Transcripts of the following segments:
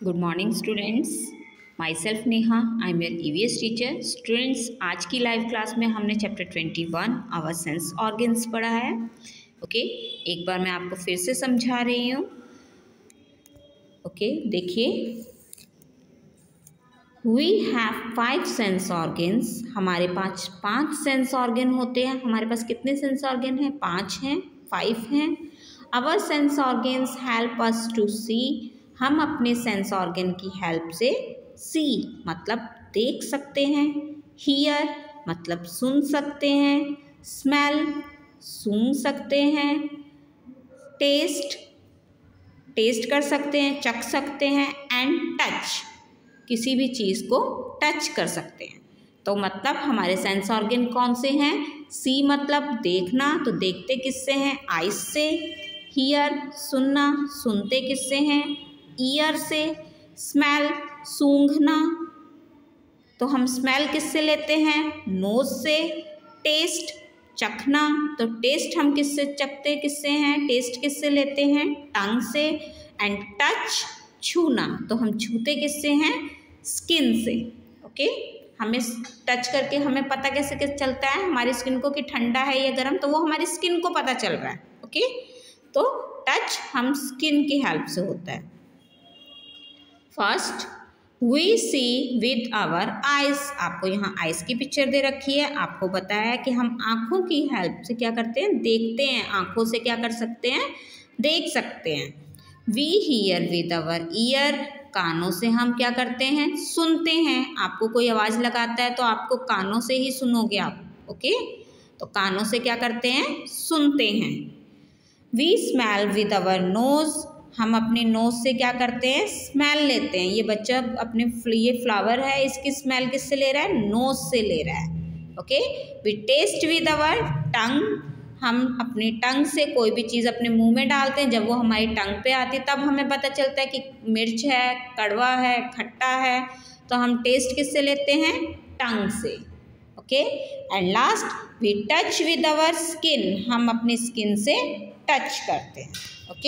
Good morning students, myself Neha, I am your EVS teacher. Students, आज की live class में हमने chapter 21 our sense organs पढ़ा है। ओके, एक बार मैं आपको फिर से समझा रही हूँ। ओके, देखिए, वी हैव 5 सेंस ऑर्गन्स। हमारे पास 5 सेंस ऑर्गन होते हैं। हमारे पास कितने सेंस ऑर्गन हैं? 5 हैं, 5 हैं। Our sense organs help us to see. हम अपने सेंस ऑर्गन की हेल्प से सी मतलब देख सकते हैं, हियर मतलब सुन सकते हैं, स्मेल सूंघ सकते हैं, टेस्ट टेस्ट कर सकते हैं, चख सकते हैं, एंड टच किसी भी चीज़ को टच कर सकते हैं। तो मतलब हमारे सेंस ऑर्गन कौन से हैं? सी मतलब देखना, तो देखते किससे हैं? आइज से। हियर सुनना, सुनते किससे हैं? ईयर से। स्मेल सूंघना, तो हम स्मेल किससे लेते हैं? नोज से। टेस्ट चखना, तो टेस्ट हम किससे चखते किससे हैं? टेस्ट किससे लेते हैं? टंग से। एंड टच छूना, तो हम छूते किससे हैं? स्किन से। ओके, हमें टच करके हमें पता कैसे चलता है हमारी स्किन को कि ठंडा है या गर्म, तो वो हमारी स्किन को पता चल रहा है। ओके, तो टच हम स्किन की हेल्प से होता है। First, we see with our eyes. आपको यहाँ आइज की पिक्चर दे रखी है। आपको बताया है कि हम आँखों की हेल्प से क्या करते हैं? देखते हैं। आँखों से क्या कर सकते हैं? देख सकते हैं। We hear with our ear. कानों से हम क्या करते हैं? सुनते हैं। आपको कोई आवाज़ लगाता है तो आपको कानों से ही सुनोगे आप। ओके, तो कानों से क्या करते हैं? सुनते हैं। We smell with our nose. हम अपने नोज से क्या करते हैं? स्मेल लेते हैं। ये बच्चा अपने ये फ्लावर है, इसकी स्मेल किससे ले रहा है? नोज से ले रहा है। Okay, we taste with our tongue. हम अपनी टंग से कोई भी चीज़ अपने मुंह में डालते हैं। जब वो हमारी टंग पे आती है तब हमें पता चलता है कि मिर्च है, कड़वा है, खट्टा है, तो हम टेस्ट किससे लेते हैं? टंग से। Okay, and last we touch with our skin. हम अपनी स्किन से टच करते हैं। ओके,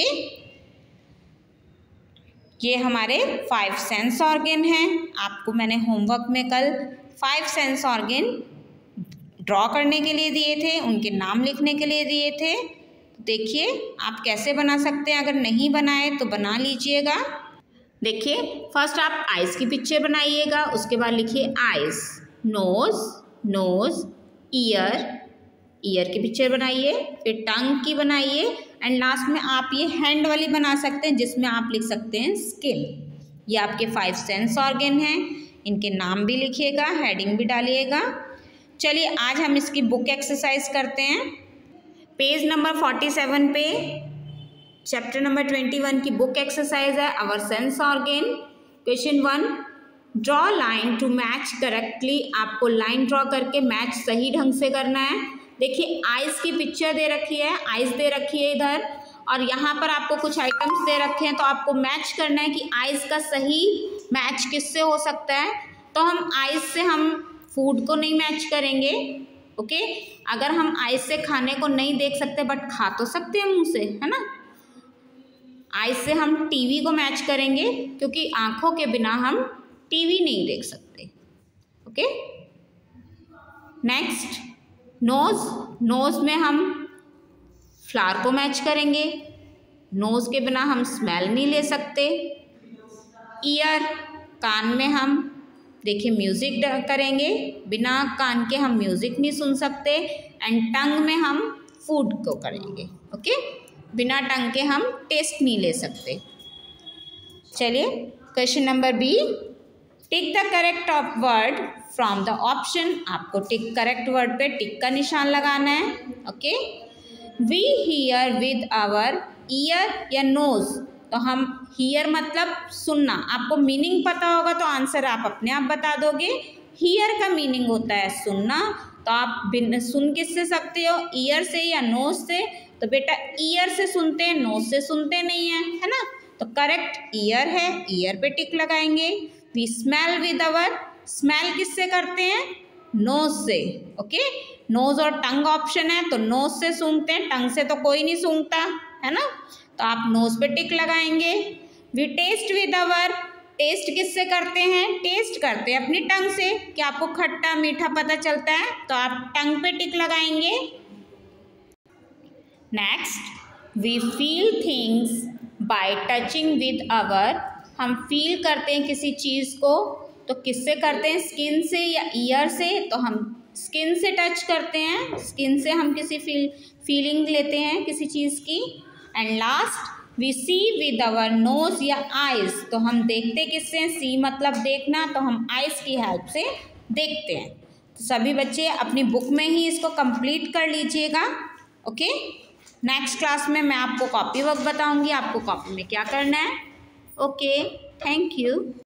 ये हमारे 5 सेंस ऑर्गन हैं। आपको मैंने होमवर्क में कल 5 सेंस ऑर्गन ड्रॉ करने के लिए दिए थे, उनके नाम लिखने के लिए दिए थे। देखिए आप कैसे बना सकते हैं। अगर नहीं बनाए तो बना लीजिएगा। देखिए, फर्स्ट आप आइज़ की पिक्चर बनाइएगा, उसके बाद लिखिए eyes, nose, nose, ear, ear की पिक्चर बनाइए, फिर टंग की बनाइए, एंड लास्ट में आप ये हैंड वाली बना सकते हैं जिसमें आप लिख सकते हैं स्किन। ये आपके 5 सेंस ऑर्गन हैं। इनके नाम भी लिखिएगा, हेडिंग भी डालिएगा। चलिए आज हम इसकी बुक एक्सरसाइज करते हैं। पेज नंबर 47 पे चैप्टर नंबर 21 की बुक एक्सरसाइज है our sense organ. Question 1, draw line to match correctly. आपको लाइन ड्रॉ करके मैच सही ढंग से करना है। देखिए आइज़ की पिक्चर दे रखी है, आइज़ दे रखी है इधर, और यहाँ पर आपको कुछ आइटम्स दे रखे हैं, तो आपको मैच करना है कि आइज़ का सही मैच किससे हो सकता है। तो हम आइज़ से हम फूड को नहीं मैच करेंगे। ओके, अगर हम आइज़ से खाने को नहीं देख सकते बट खा तो सकते हैं मुंह से, है ना। आइज़ से हम टीवी को मैच करेंगे क्योंकि आँखों के बिना हम टीवी नहीं देख सकते। ओके, नेक्स्ट नोज, नोज में हम फ्लावर को मैच करेंगे। नोज के बिना हम स्मेल नहीं ले सकते। ईयर, कान में हम देखिए म्यूज़िक करेंगे, बिना कान के हम म्यूज़िक नहीं सुन सकते। एंड टंग में हम फूड को करेंगे। ओके, बिना टंग के हम टेस्ट नहीं ले सकते। चलिए question number B, tick the correct of word from the option. आपको टिक करेक्ट वर्ड पे टिक का निशान लगाना है। Okay, we hear with our ear या नोज, तो हम हियर मतलब सुनना। आपको मीनिंग पता होगा तो आंसर आप अपने आप बता दोगे। हियर का मीनिंग होता है सुनना, तो आप सुन किससे सकते हो? ईयर से या नोज से। तो बेटा ईयर से सुनते हैं, नोज से सुनते नहीं हैं, है ना। तो करेक्ट ईयर है, ईयर पे टिक लगाएंगे। We smell with our, smell किससे करते हैं? नोज से। ओके, नोज और टंग ऑप्शन है, तो नोज से सूंघते हैं, टंग से तो कोई नहीं सूंघता, है ना। तो आप नोज पे टिक लगाएंगे। We taste with our taste किससे करते हैं? टेस्ट करते हैं अपनी टंग से। क्या आपको खट्टा मीठा पता चलता है? तो आप टंग पे टिक लगाएंगे। Next, we feel things by touching with our. हम फील करते हैं किसी चीज़ को, तो किससे करते हैं? स्किन से या ईयर से? तो हम स्किन से टच करते हैं, स्किन से हम किसी फीलिंग लेते हैं किसी चीज़ की। And last, we see with our nose या आइज। तो हम देखते किससे? सी मतलब देखना, तो हम आइज की हेल्प से देखते हैं। तो सभी बच्चे अपनी बुक में ही इसको कंप्लीट कर लीजिएगा। ओके, नेक्स्ट क्लास में मैं आपको कॉपी वर्क बताऊंगी, आपको कॉपी में क्या करना है। Okay, thank you.